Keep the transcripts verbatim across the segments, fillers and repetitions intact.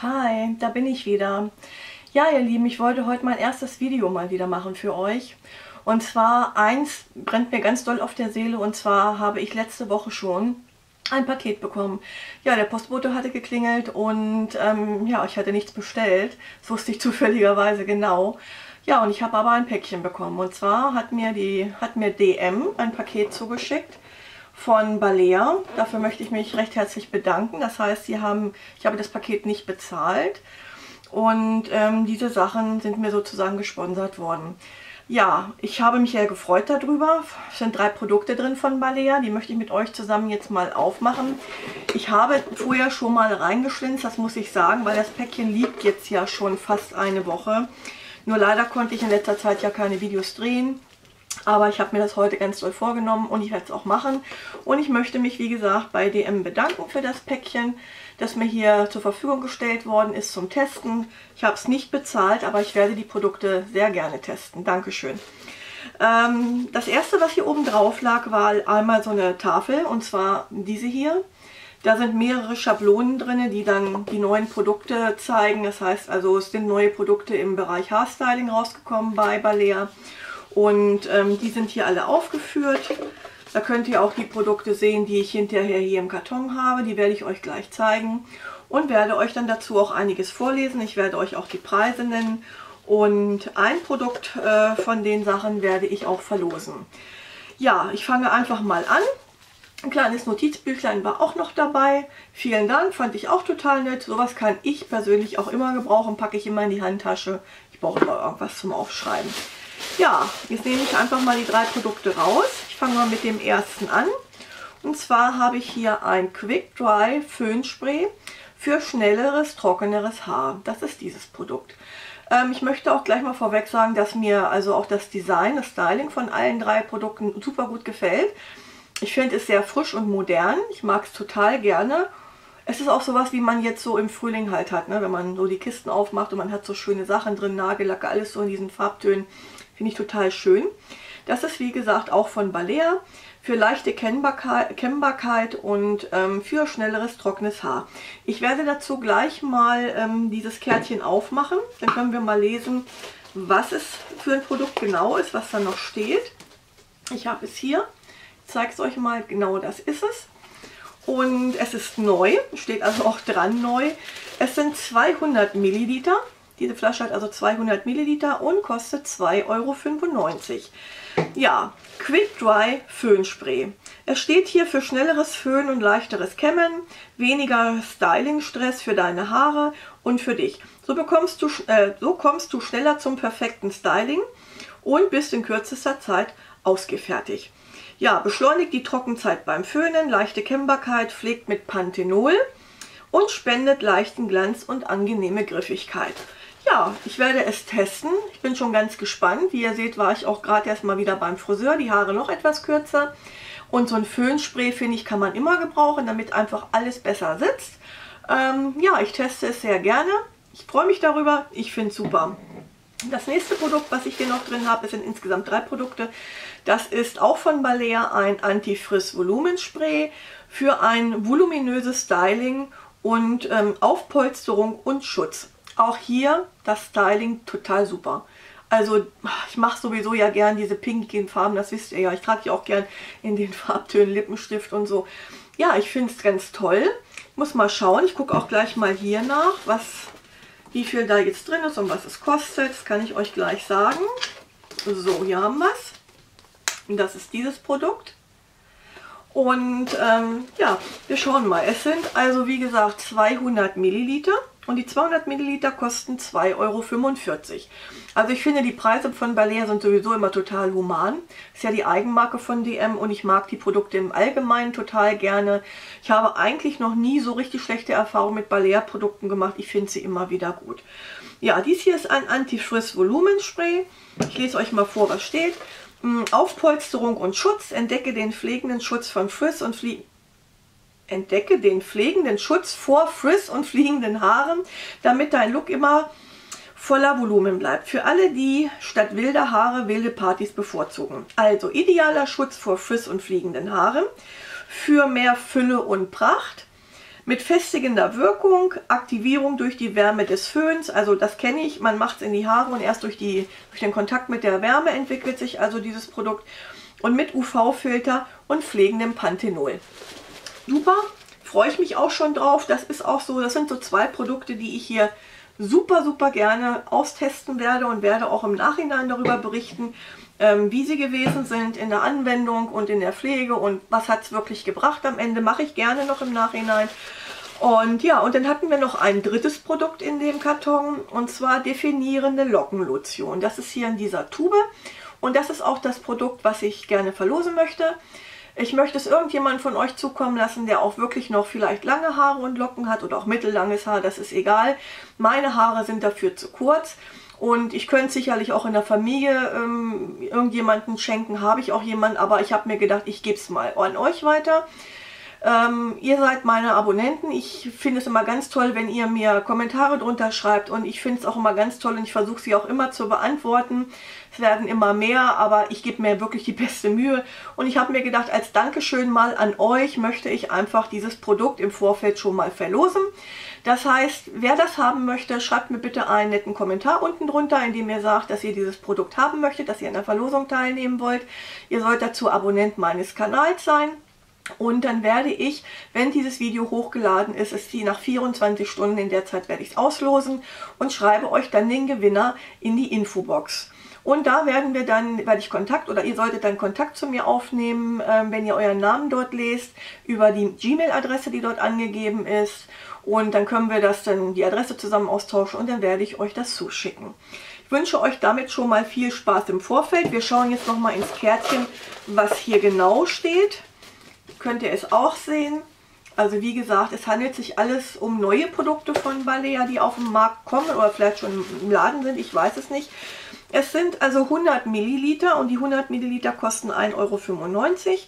Hi, da bin ich wieder. Ja, ihr Lieben, ich wollte heute mein erstes Video mal wieder machen für euch. Und zwar, eins brennt mir ganz doll auf der Seele, und zwar habe ich letzte Woche schon ein Paket bekommen. Ja, der Postbote hatte geklingelt und ähm, ja, ich hatte nichts bestellt. Das wusste ich zufälligerweise genau. Ja, und ich habe aber ein Päckchen bekommen. Und zwar hat mir, die, hat mir D M ein Paket zugeschickt von Balea. Dafür möchte ich mich recht herzlich bedanken. Das heißt, sie haben, ich habe das Paket nicht bezahlt und ähm, diese Sachen sind mir sozusagen gesponsert worden. Ja, ich habe mich sehr gefreut darüber. Es sind drei Produkte drin von Balea, die möchte ich mit euch zusammen jetzt mal aufmachen. Ich habe vorher schon mal reingeschlinzt, das muss ich sagen, weil das Päckchen liegt jetzt ja schon fast eine Woche. Nur leider konnte ich in letzter Zeit ja keine Videos drehen. Aber ich habe mir das heute ganz doll vorgenommen und ich werde es auch machen. Und ich möchte mich, wie gesagt, bei D M bedanken für das Päckchen, das mir hier zur Verfügung gestellt worden ist zum Testen. Ich habe es nicht bezahlt, aber ich werde die Produkte sehr gerne testen. Dankeschön. Ähm, das erste, was hier oben drauf lag, war einmal so eine Tafel, und zwar diese hier. Da sind mehrere Schablonen drin, die dann die neuen Produkte zeigen. Das heißt also, es sind neue Produkte im Bereich Haarstyling rausgekommen bei Balea. Und ähm, die sind hier alle aufgeführt. Da könnt ihr auch die Produkte sehen, die ich hinterher hier im Karton habe. Die werde ich euch gleich zeigen und werde euch dann dazu auch einiges vorlesen. Ich werde euch auch die Preise nennen und ein Produkt äh, von den Sachen werde ich auch verlosen. Ja, ich fange einfach mal an. Ein kleines Notizbüchlein war auch noch dabei. Vielen Dank, fand ich auch total nett. Sowas kann ich persönlich auch immer gebrauchen, packe ich immer in die Handtasche. Ich brauche immer irgendwas zum Aufschreiben. Ja, jetzt nehme ich einfach mal die drei Produkte raus. Ich fange mal mit dem ersten an. Und zwar habe ich hier ein Quick Dry Föhnspray für schnelleres, trockeneres Haar. Das ist dieses Produkt. Ähm, ich möchte auch gleich mal vorweg sagen, dass mir also auch das Design, das Styling von allen drei Produkten super gut gefällt. Ich finde es sehr frisch und modern. Ich mag es total gerne. Es ist auch sowas, wie man jetzt so im Frühling halt hat, ne? Wenn man so die Kisten aufmacht und man hat so schöne Sachen drin, Nagellacke, alles so in diesen Farbtönen. Finde ich total schön. Das ist wie gesagt auch von Balea für leichte Kennbarkeit, Kennbarkeit und ähm, für schnelleres, trockenes Haar. Ich werde dazu gleich mal ähm, dieses Kärtchen aufmachen. Dann können wir mal lesen, was es für ein Produkt genau ist, was da noch steht. Ich habe es hier. Ich zeige es euch mal. Genau, das ist es. Und es ist neu. Steht also auch dran neu. Es sind zweihundert Milliliter. Diese Flasche hat also zweihundert Milliliter und kostet zwei Euro fünfundneunzig. Ja, Quick Dry Föhnspray. Es steht hier für schnelleres Föhnen und leichteres Kämmen, weniger Styling-Stress für deine Haare und für dich. So, bekommst du, äh, so kommst du schneller zum perfekten Styling und bist in kürzester Zeit ausgefertigt. Ja, beschleunigt die Trockenzeit beim Föhnen, leichte Kennbarkeit, pflegt mit Panthenol und spendet leichten Glanz und angenehme Griffigkeit. Ja, ich werde es testen. Ich bin schon ganz gespannt. Wie ihr seht, war ich auch gerade erst mal wieder beim Friseur. Die Haare noch etwas kürzer. Und so ein Föhnspray, finde ich, kann man immer gebrauchen, damit einfach alles besser sitzt. Ähm, ja, ich teste es sehr gerne. Ich freue mich darüber. Ich finde es super. Das nächste Produkt, was ich hier noch drin habe, es sind insgesamt drei Produkte. Das ist auch von Balea ein Anti-Friss-Volumenspray für ein voluminöses Styling und ähm, Aufpolsterung und Schutz. Auch hier das Styling total super. Also ich mache sowieso ja gern diese pinkigen Farben, das wisst ihr ja. Ich trage die auch gern in den Farbtönen Lippenstift und so. Ja, ich finde es ganz toll. Muss mal schauen. Ich gucke auch gleich mal hier nach, was, wie viel da jetzt drin ist und was es kostet. Das kann ich euch gleich sagen. So, hier haben wir es. Und das ist dieses Produkt. Und ähm, ja, wir schauen mal. Es sind also wie gesagt zweihundert Milliliter. Und die zweihundert Milliliter kosten zwei Euro fünfundvierzig. Also ich finde, die Preise von Balea sind sowieso immer total human. Ist ja die Eigenmarke von D M und ich mag die Produkte im Allgemeinen total gerne. Ich habe eigentlich noch nie so richtig schlechte Erfahrungen mit Balea-Produkten gemacht. Ich finde sie immer wieder gut. Ja, dies hier ist ein Anti-Friss-Volumenspray. Ich lese euch mal vor, was steht. Aufpolsterung und Schutz. Entdecke den pflegenden Schutz von Friss und Fliegen. Entdecke den pflegenden Schutz vor Frizz und fliegenden Haaren, damit dein Look immer voller Volumen bleibt. Für alle, die statt wilder Haare wilde Partys bevorzugen. Also idealer Schutz vor Frizz und fliegenden Haaren, für mehr Fülle und Pracht, Mit festigender Wirkung, Aktivierung durch die Wärme des Föhns, also das kenne ich, man macht es in die Haare und erst durch, die, durch den Kontakt mit der Wärme entwickelt sich also dieses Produkt. Und mit U V-Filter und pflegendem Panthenol. Super, freue ich mich auch schon drauf. Das ist auch so, das sind so zwei Produkte, die ich hier super, super gerne austesten werde und werde auch im Nachhinein darüber berichten, ähm, wie sie gewesen sind in der Anwendung und in der Pflege und was hat es wirklich gebracht am Ende, mache ich gerne noch im Nachhinein. Und ja, und dann hatten wir noch ein drittes Produkt in dem Karton und zwar definierende Lockenlotion. Das ist hier in dieser Tube und das ist auch das Produkt, was ich gerne verlosen möchte. Ich möchte es irgendjemand von euch zukommen lassen, der auch wirklich noch vielleicht lange Haare und Locken hat oder auch mittellanges Haar, das ist egal. Meine Haare sind dafür zu kurz und ich könnte sicherlich auch in der Familie ähm, irgendjemanden schenken, habe ich auch jemanden, aber ich habe mir gedacht, ich gebe es mal an euch weiter. Ähm, ihr seid meine Abonnenten. Ich finde es immer ganz toll, wenn ihr mir Kommentare drunter schreibt und ich finde es auch immer ganz toll und ich versuche sie auch immer zu beantworten. Es werden immer mehr, aber ich gebe mir wirklich die beste Mühe und ich habe mir gedacht, als Dankeschön mal an euch möchte ich einfach dieses Produkt im Vorfeld schon mal verlosen. Das heißt, wer das haben möchte, schreibt mir bitte einen netten Kommentar unten drunter, in dem ihr sagt, dass ihr dieses Produkt haben möchtet, dass ihr an der Verlosung teilnehmen wollt. Ihr sollt dazu Abonnent meines Kanals sein. Und dann werde ich, wenn dieses Video hochgeladen ist, ist die nach vierundzwanzig Stunden, in der Zeit werde ich es auslosen und schreibe euch dann den Gewinner in die Infobox. Und da werden wir dann, werde ich Kontakt oder ihr solltet dann Kontakt zu mir aufnehmen, äh, wenn ihr euren Namen dort lest, über die Gmail-Adresse, die dort angegeben ist. Und dann können wir das dann, die Adresse zusammen austauschen und dann werde ich euch das zuschicken. Ich wünsche euch damit schon mal viel Spaß im Vorfeld. Wir schauen jetzt nochmal ins Kärtchen, was hier genau steht. Könnt ihr es auch sehen. Also wie gesagt, es handelt sich alles um neue Produkte von Balea, die auf den Markt kommen oder vielleicht schon im Laden sind, ich weiß es nicht. Es sind also hundert Milliliter und die hundert Milliliter kosten ein Euro fünfundneunzig.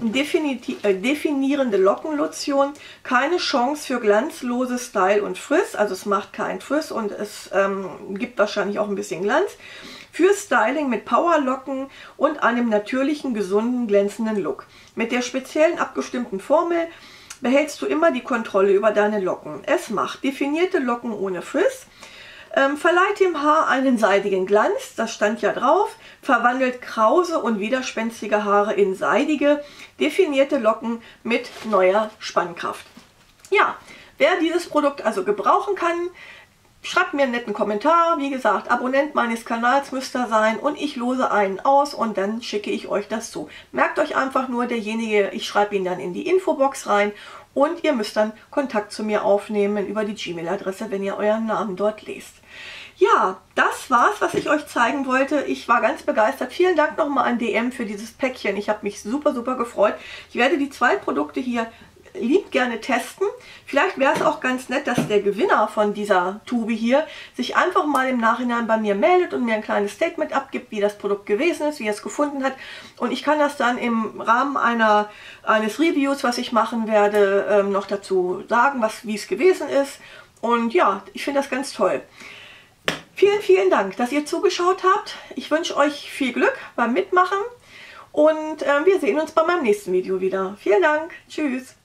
Äh, definierende Lockenlotion, keine Chance für glanzlose Style und Frizz, also es macht keinen Frizz und es ähm, gibt wahrscheinlich auch ein bisschen Glanz. Für Styling mit Powerlocken und einem natürlichen, gesunden, glänzenden Look. Mit der speziellen abgestimmten Formel behältst du immer die Kontrolle über deine Locken. Es macht definierte Locken ohne Frizz, ähm, verleiht dem Haar einen seidigen Glanz, das stand ja drauf, verwandelt krause und widerspenstige Haare in seidige, definierte Locken mit neuer Spannkraft. Ja, wer dieses Produkt also gebrauchen kann, schreibt mir einen netten Kommentar. Wie gesagt, Abonnent meines Kanals müsst ihr sein und ich lose einen aus und dann schicke ich euch das zu. Merkt euch einfach nur, derjenige, ich schreibe ihn dann in die Infobox rein und ihr müsst dann Kontakt zu mir aufnehmen über die Gmail-Adresse, wenn ihr euren Namen dort lest. Ja, das war's, was ich euch zeigen wollte. Ich war ganz begeistert. Vielen Dank nochmal an D M für dieses Päckchen. Ich habe mich super, super gefreut. Ich werde die zwei Produkte hier lieb gerne testen. Vielleicht wäre es auch ganz nett, dass der Gewinner von dieser Tube hier sich einfach mal im Nachhinein bei mir meldet und mir ein kleines Statement abgibt, wie das Produkt gewesen ist, wie er es gefunden hat. Und ich kann das dann im Rahmen einer, eines Reviews, was ich machen werde, ähm, noch dazu sagen, was, wie es gewesen ist. Und ja, ich finde das ganz toll. Vielen, vielen Dank, dass ihr zugeschaut habt. Ich wünsche euch viel Glück beim Mitmachen und äh, wir sehen uns bei meinem nächsten Video wieder. Vielen Dank. Tschüss.